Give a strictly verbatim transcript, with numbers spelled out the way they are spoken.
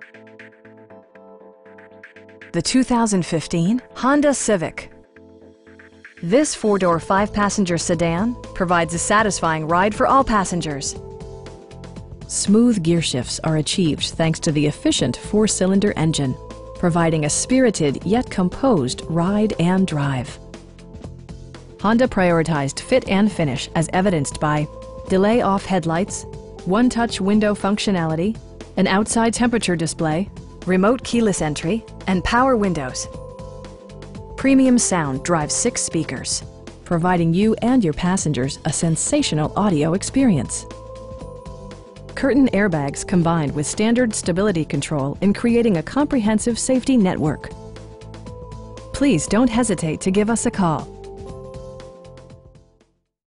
The two thousand fifteen Honda Civic. This four-door, five-passenger sedan provides a satisfying ride for all passengers. Smooth gear shifts are achieved thanks to the efficient four-cylinder engine, providing a spirited yet composed ride and drive. Honda prioritized fit and finish as evidenced by delay-off headlights, one-touch window functionality, an outside temperature display, remote keyless entry, and power windows. Premium sound drives six speakers, providing you and your passengers a sensational audio experience. Curtain airbags combined with standard stability control in creating a comprehensive safety network. Please don't hesitate to give us a call.